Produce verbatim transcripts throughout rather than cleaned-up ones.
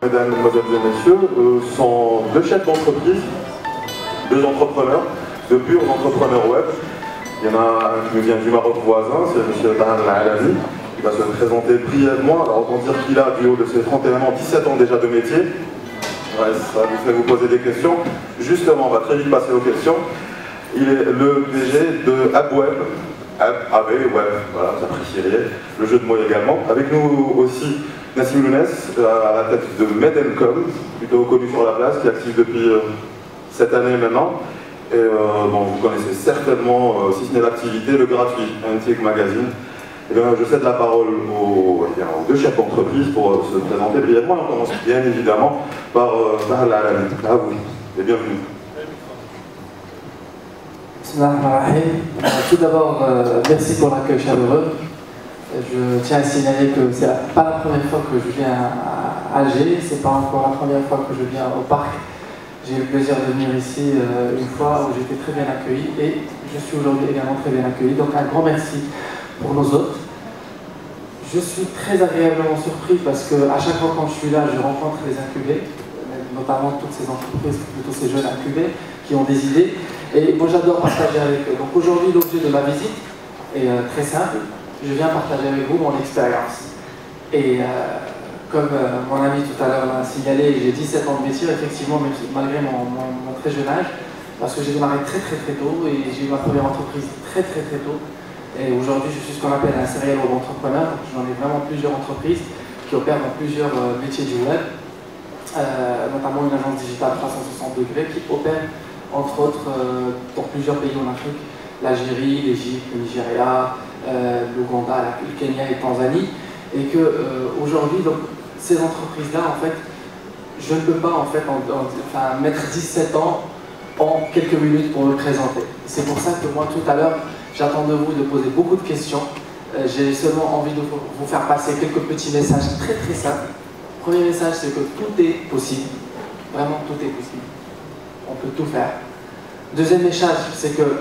Mesdames, mesdemoiselles et messieurs, euh, sont deux chefs d'entreprise, deux entrepreneurs, deux purs entrepreneurs web. Il y en a un qui nous vient du Maroc voisin, c'est M. Tahan Al-Alavi, qui va se présenter brièvement. Alors autant dire qu'il a, du haut de ses trente et un ans, dix-sept ans déjà de métier. Ouais, ça vous fait vous poser des questions. Justement, on va très vite passer aux questions. Il est le P G de AbWeb, Ab, A B, Web, voilà, vous apprécierez. Le jeu de mots également. Avec nous aussi Nassim Lounès, à la tête de Medencom, plutôt connu sur la place, qui est actif depuis euh, cette année maintenant. Et euh, bon, vous connaissez certainement, euh, si ce n'est l'activité, le gratuit, Antique Magazine. Et bien, je cède la parole aux, eh bien, aux deux chefs d'entreprise pour euh, se présenter brièvement. On commence bien évidemment par euh, Tahan Al-Alavi. À vous, et bienvenue. Tout d'abord, euh, merci pour l'accueil chaleureux. Je tiens à signaler que c'est pas la première fois que je viens à Alger, c'est pas encore la première fois que je viens au parc. J'ai eu le plaisir de venir ici euh, une fois où j'étais très bien accueilli et je suis aujourd'hui également très bien accueilli. Donc un grand merci pour nos hôtes. Je suis très agréablement surpris parce que à chaque fois quand je suis là, je rencontre les incubés, notamment toutes ces entreprises, tous ces jeunes incubés qui ont des idées. Et moi j'adore partager avec eux. Donc aujourd'hui l'objet de ma visite est euh, très simple. Je viens partager avec vous mon expérience. Et euh, comme euh, mon ami tout à l'heure l'a signalé, j'ai dix-sept ans de métier, effectivement, malgré mon, mon, mon très jeune âge, parce que j'ai démarré très très très tôt et j'ai eu ma première entreprise très très très tôt. Et aujourd'hui, je suis ce qu'on appelle un serial web entrepreneur. J'en ai vraiment plusieurs entreprises qui opèrent dans plusieurs euh, métiers du web, euh, notamment une agence digitale trois cent soixante degrés qui opère entre autres euh, dans plusieurs pays en Afrique, l'Algérie, l'Égypte, le Nigeria, euh, l'Ouganda, le Kenya et Tanzanie, et que euh, aujourd'hui, donc ces entreprises-là, en fait, je ne peux pas en fait en, en, enfin, mettre dix-sept ans en quelques minutes pour me présenter. C'est pour ça que moi, tout à l'heure, j'attends de vous de poser beaucoup de questions. Euh, J'ai seulement envie de vous faire passer quelques petits messages très très simples. Premier message, c'est que tout est possible. Vraiment, tout est possible. On peut tout faire. Deuxième message, c'est que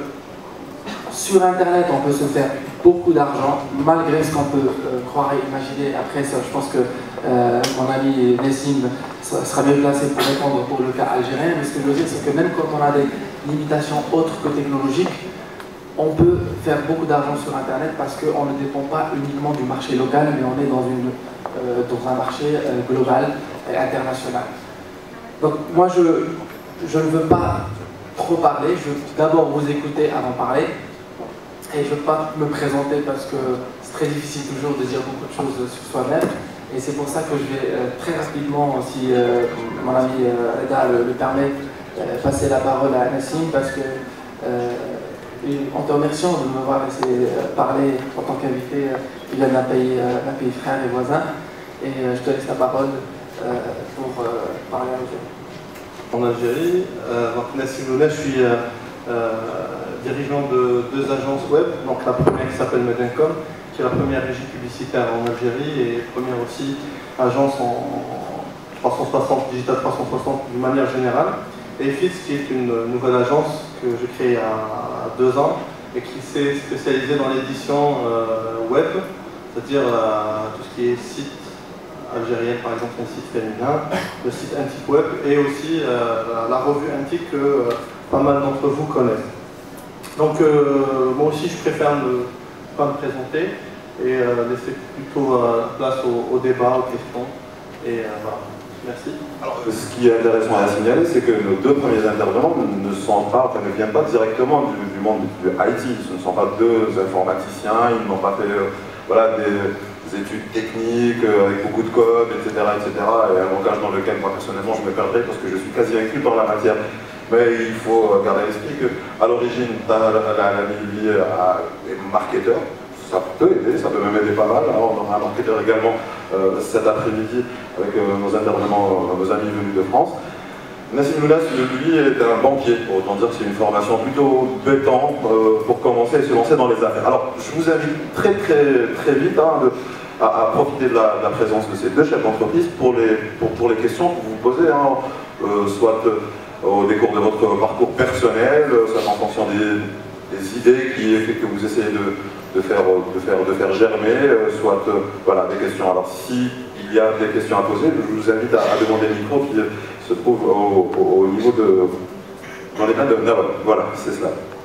sur Internet, on peut se faire beaucoup d'argent, malgré ce qu'on peut euh, croire et imaginer. Après ça, je pense que euh, mon ami Nessim sera mieux placé pour répondre pour le cas algérien. Mais ce que je veux dire, c'est que même quand on a des limitations autres que technologiques, on peut faire beaucoup d'argent sur Internet parce qu'on ne dépend pas uniquement du marché local, mais on est dans, une, euh, dans un marché euh, global et international. Donc moi, je, je ne veux pas trop parler, je veux d'abord vous écouter avant de parler. Et je ne veux pas me présenter parce que c'est très difficile toujours de dire beaucoup de choses sur soi-même. Et c'est pour ça que je vais euh, très rapidement, si euh, mon ami euh, Eda le, le permet, euh, passer la parole à Nassim parce que, euh, en te remerciant de m'avoir laissé euh, parler en tant qu'invité, euh, qui vient d'un pays, euh, d'un pays frère et voisin. Et euh, je te laisse la parole euh, pour euh, parler à Algérie. En Algérie, euh, donc Nassim Lounès, je suis euh, euh, dirigeant de deux agences web. Donc la première qui s'appelle Medencom, qui est la première régie publicitaire en Algérie et première aussi agence en trois cent soixante, digital trois cent soixante d'une manière générale. Et F I T S, qui est une nouvelle agence que j'ai créée il y a deux ans et qui s'est spécialisée dans l'édition euh, web, c'est-à-dire euh, tout ce qui est site algérienne, par exemple un site féminin, le site Antique Web et aussi euh, la, la revue Antique que euh, pas mal d'entre vous connaissent. Donc euh, moi aussi je préfère ne pas me présenter et euh, laisser plutôt euh, place au, au débat, aux questions. Et euh, voilà. Merci. Alors, ce qui est intéressant à signaler, c'est que nos deux premiers intervenants ne sont pas, enfin, ne viennent pas directement du, du monde du I T. Ce ne sont pas deux informaticiens, ils n'ont pas fait euh, voilà, des, des études techniques euh, avec beaucoup de code, et cetera, et cetera. Et un langage dans lequel moi personnellement je me perdrais parce que je suis quasi inclus par la matière. Mais il faut garder à l'esprit qu'à l'origine, lui est marketeur. Ça peut aider, ça peut même aider pas mal. Alors, on aura un marketeur également euh, cet après-midi avec euh, nos intervenants, euh, nos amis venus de France. Nassim Lounès, lui, est un banquier, pour autant dire que c'est une formation plutôt béton euh, pour commencer et se lancer dans les affaires. Alors, je vous invite très très très vite hein, de, à, à profiter de la, de la présence de ces deux chefs d'entreprise pour les, pour, pour les questions que vous posez, hein, euh, soit euh, au décours de votre parcours personnel, soit en fonction des, des idées qui fait que vous essayez de De faire, de, faire, de faire germer, euh, soit euh, voilà, des questions. Alors si il il y a des questions à poser, je vous invite à, à demander le micro qui se trouve au, au, au niveau de... dans les mains de Naron. Voilà, c'est cela.